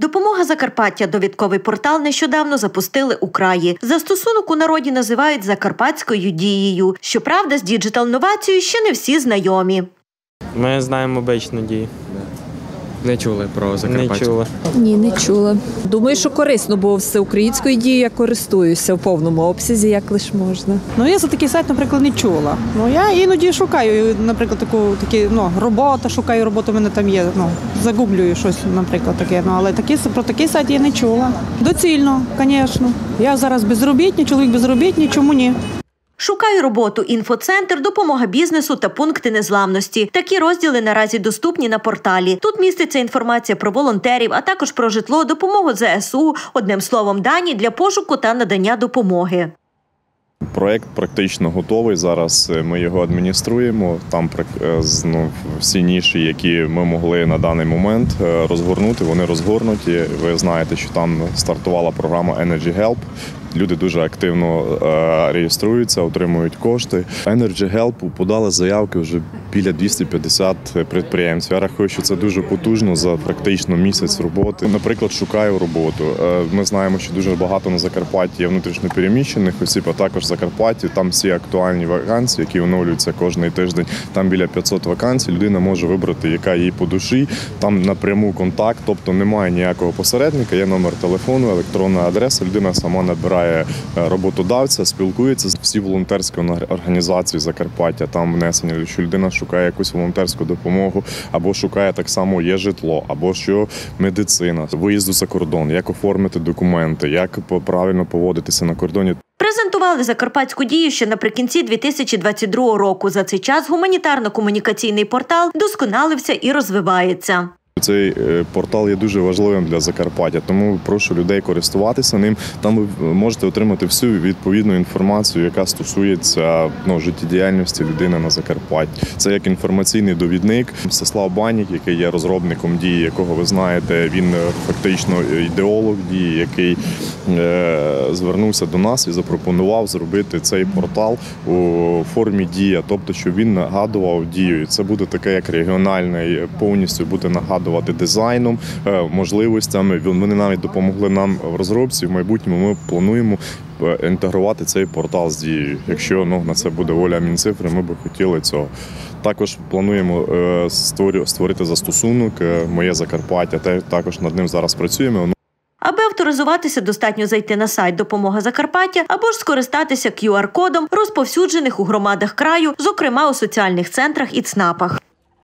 Допомога Закарпаття – довідковий портал нещодавно запустили у краї. Застосунок у народі називають «закарпатською дією». Щоправда, з діджитал-новацією ще не всі знайомі. Ми знаємо обичну дію. Не чули про Закарпаття? Не чули. Ні, не чула. Думаю, що корисно, бо всеукраїнською дією я користуюся в повному обсязі, як лише можна. Я за такий сайт, наприклад, не чула. Я іноді шукаю, наприклад, роботу, шукаю роботу, в мене там є, загуглюю щось, наприклад, таке. Але про такий сайт я не чула. Доцільно, звісно. Я зараз безробітний, чоловік безробітний, чому ні? «Шукай роботу», інфоцентр, допомога бізнесу та пункти незламності. Такі розділи наразі доступні на порталі. Тут міститься інформація про волонтерів, а також про житло, допомогу ЗСУ, одним словом, дані для пошуку та надання допомоги. Проєкт практично готовий, зараз ми його адмініструємо, там всі ніші, які ми могли на даний момент розгорнути, вони розгорнуті. Ви знаєте, що там стартувала програма Energy Help. Люди дуже активно реєструються, отримують кошти. Energy Help подали заявки вже біля 250 підприємців. Я рахую, що це дуже потужно за практично місяць роботи. Наприклад, шукаю роботу. Ми знаємо, що дуже багато на Закарпатті є внутрішньопереміщених осіб, а також в Закарпатті. Там всі актуальні вакансії, які оновлюються кожен тиждень. Там біля 500 вакансій. Людина може вибрати, яка їй по душі. Там напряму контакт, тобто немає ніякого посередника, є номер телефону, електронна адреса. Людина сама набирає роботодавця, спілкується. Всі волонтерські організації Закарпаття там внесені, що людина шукає якусь волонтерську допомогу, або шукає так само є житло, або що медицина, виїзду за кордон, як оформити документи, як правильно поводитися на кордоні. Презентували закарпатську дію ще наприкінці 2022 року. За цей час гуманітарно-комунікаційний портал досконалився і розвивається. Цей портал є дуже важливим для Закарпаття, тому прошу людей користуватися ним. Там ви можете отримати всю відповідну інформацію, яка стосується життєдіяльності людини на Закарпатті. Це як інформаційний довідник. Мстислав Банік, який є розробником дії, якого ви знаєте, він фактично ідеолог дії, який звернувся до нас і запропонував зробити цей портал у формі дія, тобто, щоб він нагадував дію. Це буде таке, як регіональний, повністю буде нагадувати дизайном, можливостями. Вони навіть допомогли нам в розробці. В майбутньому ми плануємо інтегрувати цей портал з дією. Якщо на це буде воля Мінцифри, ми б хотіли цього. Також плануємо створити застосунок «Моє Закарпаття», також над ним зараз працюємо. Аби авторизуватися, достатньо зайти на сайт «Допомога Закарпаття» або ж скористатися QR-кодом, розповсюджених у громадах краю, зокрема у соціальних центрах і ЦНАПах.